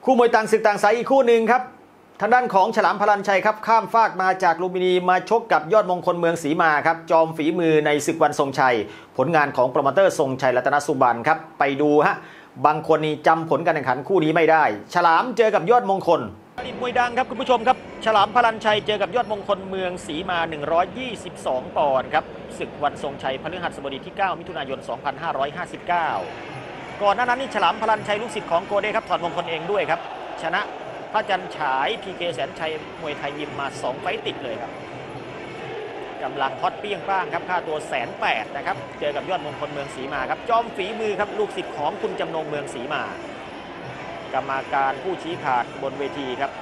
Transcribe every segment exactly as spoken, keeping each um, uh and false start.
คู่มวยต่างศึกต่างสายอีกคู่หนึ่งครับทางด้านของฉลามพลันชัยครับข้ามฟากมาจากลุมพินีมาชกกับยอดมงคลเมืองศรีมาครับจอมฝีมือในศึกวันทรงชัยผลงานของโปรโมเตอร์ทรงชัยรัตนสุบรรณครับไปดูฮะบางคนนี่จำผลการแข่งขันคู่นี้ไม่ได้ฉลามเจอกับยอดมงคลอดีตมวยดังครับคุณผู้ชมครับฉลามพลันชัยเจอกับยอดมงคลเมืองศรีมาหนึ่งร้อยยี่สิบสองปอนด์ครับศึกวันทรงชัยพฤหัสบดีที่เก้ามิถุนายนสองพันห้าร้อยห้าสิบเก้าก่อนหน้านั้นนี่ฉลามพลันชัยลูกศิษย์ของโกเด้ครับถอดมงคลเองด้วยครับชนะพระจันฉายพีเคแสนชัยมวยไทยยิมมาสองไฟต์ติดเลยครับกำลังฮอตเปี้ยงป้างครับค่าตัวแสนแปดนะครับเจอกับยอดมงคลเมืองศรีมาครับจอมฝีมือครับลูกศิษย์ของคุณจำนงเมืองศรีมากรรมการผู้ชี้ขาดบนเวทีครับ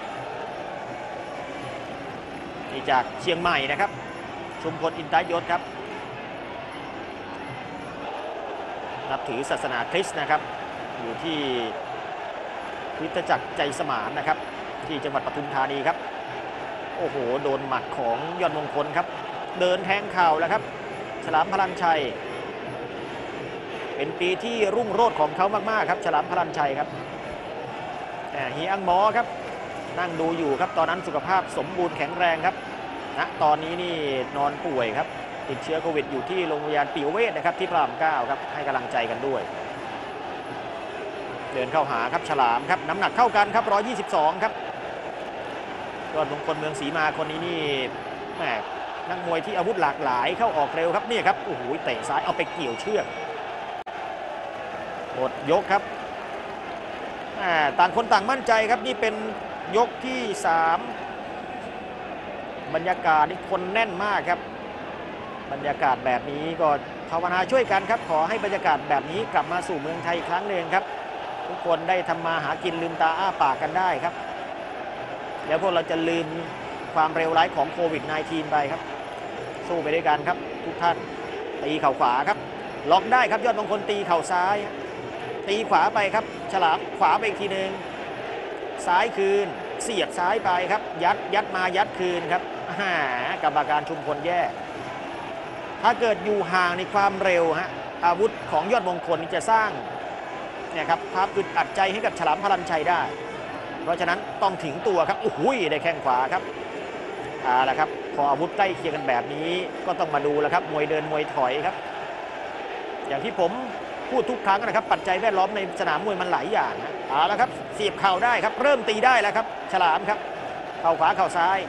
นี่จากเชียงใหม่นะครับชุมพลอินทยศครับนับถือศาสนาคริสต์นะครับอยู่ที่คริสตจักรใจสมานนะครับที่จังหวัดปทุมธานีครับโอ้โหโดนหมัดของยอดมงคลครับเดินแทงเข่าแล้วครับฉลามพลันชัยเป็นปีที่รุ่งโรจน์ของเขามากๆครับฉลามพลันชัยครับแต่เฮียอังหมอครับนั่งดูอยู่ครับตอนนั้นสุขภาพสมบูรณ์แข็งแรงครับณตอนนี้นี่นอนป่วยครับติดเชื้อโควิดอยู่ที่โรงพยาบาลปิยเวชนะครับที่พระรามเก้าครับให้กำลังใจกันด้วยเดินเข้าหาครับฉลามครับน้ำหนักเท่ากันครับหนึ่งร้อยยี่สิบสองครับยอดมงคลเมืองศรีมาคนนี้นี่แหมนักมวยที่อาวุธหลากหลายเข้าออกเร็วครับนี่ครับโอ้โหเตะซ้ายเอาไปเกี่ยวเชือกหมดยกครับต่างคนต่างมั่นใจครับนี่เป็นยกที่สามบรรยากาศนี่คนแน่นมากครับบรรยากาศแบบนี้ก็ภาวนาช่วยกันครับขอให้บรรยากาศแบบนี้กลับมาสู่เมืองไทยอีกครั้งหนึ่งครับทุกคนได้ทำมาหากินลืมตาอ้าปากกันได้ครับแล้วพวกเราจะลืมความเร็วร้ายของโควิด สิบเก้า ไปครับสู้ไปด้วยกันครับทุกท่านตีเข่าขวาครับล็อกได้ครับยอดมงคลตีเข่าซ้ายตีขวาไปครับฉลามขวาไปอีกทีหนึ่งซ้ายคืนเสียดซ้ายไปครับยัดยัดมายัดคืนครับฮ่ากรรมการชุมพลแย่ถ้าเกิดอยู่ห่างในความเร็วฮะอาวุธของยอดมงคลจะสร้างเนี่ยครับภาพอึดอัดใจให้กับฉลามพลันชัยได้เพราะฉะนั้นต้องถึงตัวครับโอ้โหได้แข้งขวาครับเอาละครับพออาวุธใกล้เคียงกันแบบนี้ก็ต้องมาดูแล้วครับมวยเดินมวยถอยครับอย่างที่ผมพูดทุกครั้งนะครับปัจจัยแวดล้อมในสนามมวยมันหลายอย่างนะเอาละครับเสียบเข่าได้ครับเริ่มตีได้แล้วครับฉลามครับเข่าขวาเข่าซ้าย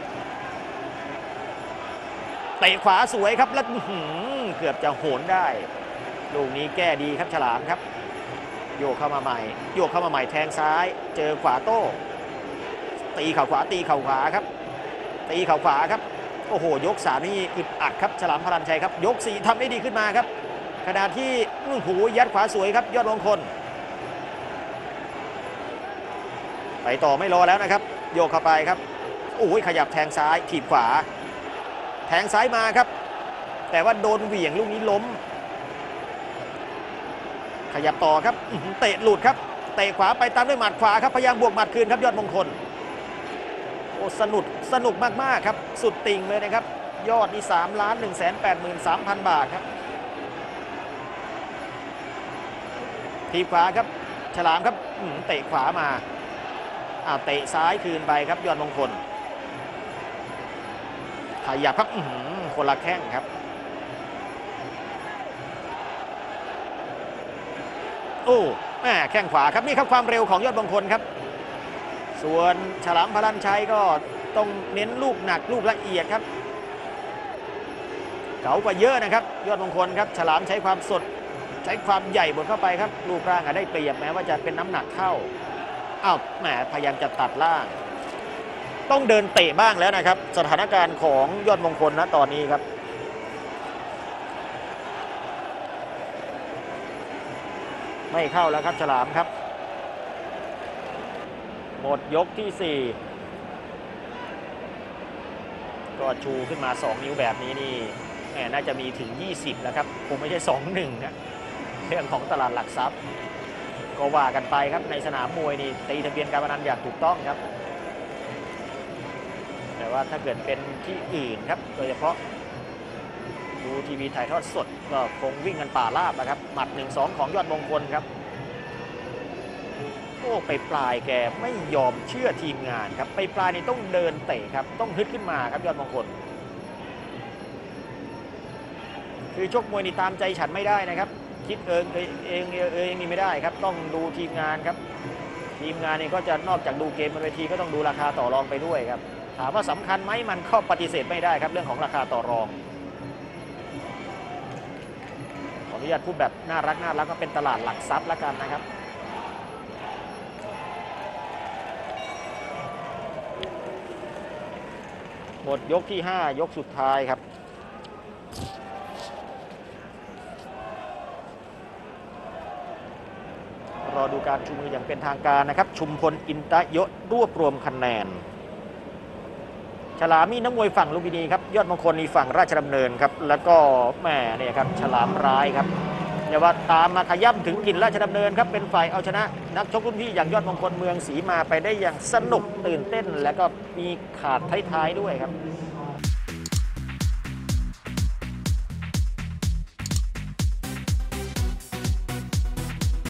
เตะขวาสวยครับแล้วเกือบจะโหนได้ลูกนี้แก้ดีครับฉลามครับโยกเข้ามาใหม่โยกเข้ามาใหม่แทงซ้ายเจอขวาโต้ตีเข่าขวาตีเข่าขวาครับตีเข่าขวาครับโอ้โหยกสามนี่อึดอัดครับฉลามพลันชัยครับยกสี่ทำได้ดีขึ้นมาครับขณะที่หูยัดขวาสวยครับยอดมงคลไปต่อไม่รอแล้วนะครับโยกเข้าไปครับโอ้ยขยับแทงซ้ายถีบขวาแทงซ้ายมาครับแต่ว่าโดนเหวี่ยงลูกนี้ล้มขยับต่อครับเตะหลุดครับเตะขวาไปตามด้วยหมัดขวาครับพยายามบวกหมัดคืนครับยอดมงคลโอ้สนุกสนุกมากๆครับสุดติ่งเลยนะครับยอดนี่สามล้านหนึ่งแสนแปดหมื่นสามพันบาทครับทีขวาครับฉลามครับเตะขวามาอ้าวเตะซ้ายคืนไปครับยอดมงคลขยับครับคนละแข้งครับโอ้แม่แข้งขวาครับนี่ครับความเร็วของยอดมงคลครับส่วนฉลามพลันชัยก็ต้องเน้นลูกหนักลูกละเอียดครับเก๋ากว่าเยอะนะครับยอดมงคลครับฉลามใช้ความสดใช้ความใหญ่บนเข้าไปครับรูปร่างได้เปรียบแม้ว่าจะเป็นน้ำหนักเข้าอ้าวแหมพยายามจะตัดล่างต้องเดินเตะบ้างแล้วนะครับสถานการณ์ของยอดมงคลนะตอนนี้ครับไม่เข้าแล้วครับฉลามครับหมดยกที่สี่ก็ชูขึ้นมาสองนิ้วแบบนี้นี่แหมน่าจะมีถึงยี่สิบแล้วครับคงไม่ใช่สองหนึ่งนะเรื่องของตลาดหลักทรัพย์ก็ว่ากันไปครับในสนามมวยนี่ตีทะเบียนการพนันอย่างถูกต้องครับแต่ว่าถ้าเกิดเป็นที่อื่นครับโดยเฉพาะดูทีวีถ่ายทอดสดก็คงวิ่งกันป่าราบนะครับหมัด หนึ่งสอง ของยอดมงคลครับโอ้ไปปลายแกไม่ยอมเชื่อทีมงานครับไปปลายนี่ต้องเดินเตะครับต้องฮึดขึ้นมาครับยอดมงคลคือชกมวยนี่ตามใจฉันไม่ได้นะครับคิดเองเองเองเองนี่ไม่ได้ครับต้องดูทีมงานครับทีมงานนี่ก็จะนอกจากดูเกมบนเวทีก็ต้องดูราคาต่อรองไปด้วยครับถามว่าสำคัญไหมมันก็ปฏิเสธไม่ได้ครับเรื่องของราคาต่อรองขออนุญาตพูดแบบน่ารักน่ารักก็เป็นตลาดหลักทรัพย์ละกันนะครับหมดยกที่ห้ายกสุดท้ายครับรอดูการชูมืออย่างเป็นทางการนะครับชุมพลอินตะยศรวบรวมคะแนนฉลามนี่นักมวยฝั่งลุมพินีครับยอดมงคลนี่ฝั่งราชดำเนินครับแล้วก็แม่เนี่ยครับฉลามร้ายครับอย่าว่าตามมาขย่ำถึงกินราชดำเนินครับเป็นฝ่ายเอาชนะนักชกรุ่นพี่อย่างยอดมงคลเมืองศรีมาไปได้อย่างสนุกตื่นเต้นและก็มีขาดท้ายๆด้วยครับ